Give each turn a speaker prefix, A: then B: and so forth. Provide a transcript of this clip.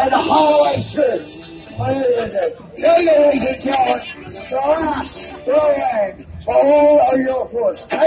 A: and the hallway through. Ladies and gentlemen, the last row end for all of your foods.